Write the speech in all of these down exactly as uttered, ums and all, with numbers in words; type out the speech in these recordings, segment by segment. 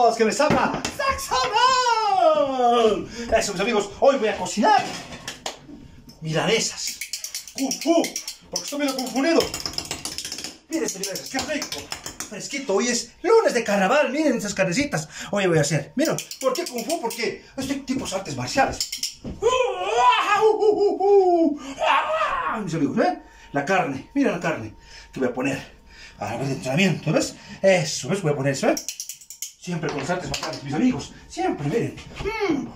amigos! ¡Que les habla Saxonal! Eso, mis amigos, hoy voy a cocinar milanesas. Kung Fu, porque estoy medio confundido. Miren estas milanesas, qué rico. Fresquito, hoy es lunes de carnaval, miren esas carnecitas. Hoy voy a hacer, miren, ¿por qué Kung Fu? Porque estoy tipos artes marciales. Mis amigos, ¿eh? La carne, mira la carne que voy a poner a la vez de entrenamiento, ¿ves? Eso, ¿ves? Voy a poner eso, ¿eh? Siempre con las artes marciales, mis amigos. Siempre, miren. Mm.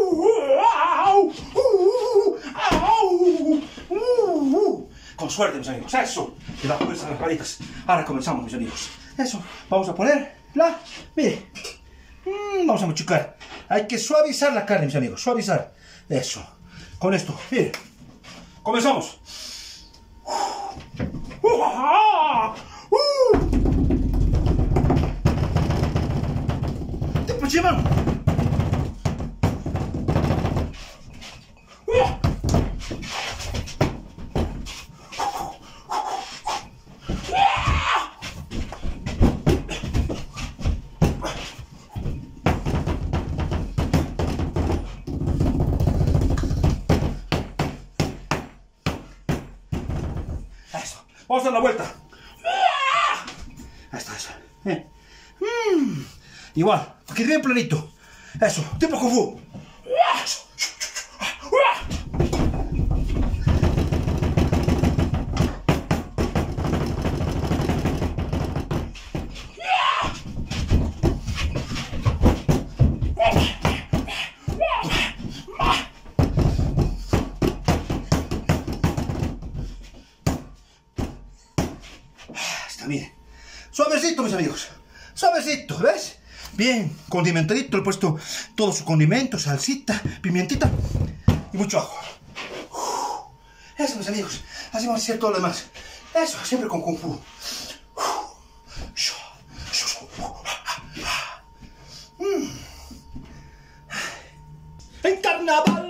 Con suerte, mis amigos. Eso. Que va a ponerse las palitas. Ahora comenzamos, mis amigos. Eso. Vamos a poner la... Mire. Mm, vamos a machucar. Hay que suavizar la carne, mis amigos. Suavizar. Eso. Con esto. Mire. Comenzamos. Te aproximan. Eso. Vamos a dar la vuelta. Ahí está, eso. Eh. Mm. Igual, que bien planito. Eso, tipo Kung Fu. Está bien. Suavecito, mis amigos. Suavecito, ¿ves? Bien, condimentadito. Le he puesto todo su condimento, salsita, pimientita y mucho ajo. Eso, mis amigos. Así vamos a hacer todo lo demás. Eso, siempre con Kung Fu. En carnaval.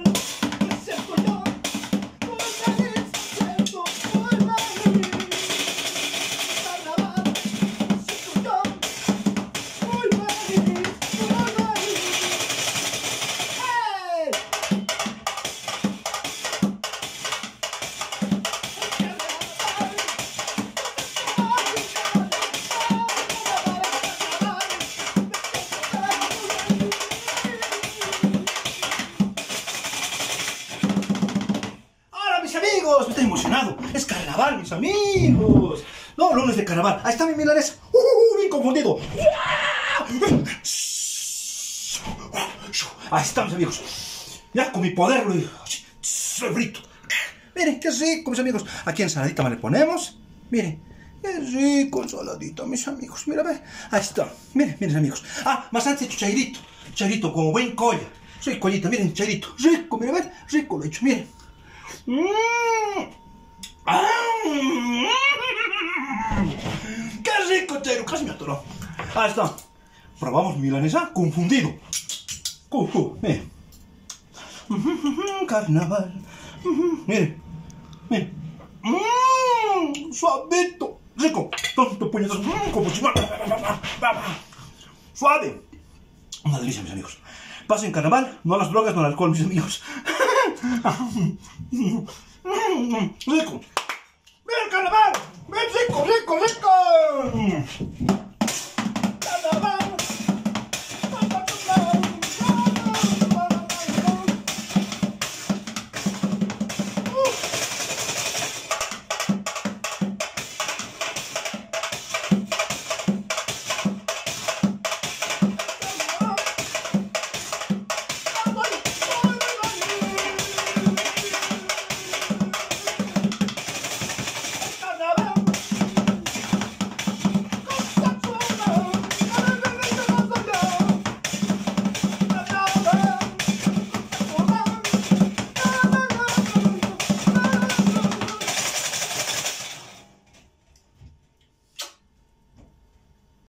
Amigos, estoy emocionado. Es carnaval, mis amigos. No, lunes de carnaval. Ahí está mi milanesa. Uh, uh, bien confundido. Ahí está, mis amigos. Ya con mi poder lo frito. Miren, qué rico, mis amigos. Aquí ensaladita me le ponemos. Miren, qué rico ensaladita, mis amigos. Mira, ve. Ahí está. Miren, miren, amigos. Ah, más antes he hecho chairito. Chairito como buen colla. Soy collita, miren, chairito. Rico, mira, ve. Rico lo he hecho, miren. Mm. Ah. ¡Qué rico, Chairo! Casi me atoró. Ahí está. Probamos milanesa confundido. Kung Fu, miren. Carnaval. Miren. Miren. Mm. Suavito. Rico. Tonto puñetazo. Mm. Como chimar. Suave. Una delicia, mis amigos. Pasen carnaval, no a las drogas, no al alcohol, mis amigos. ¡Rico! ¡Bien, carnaval! ¡Bien, rico, rico, rico!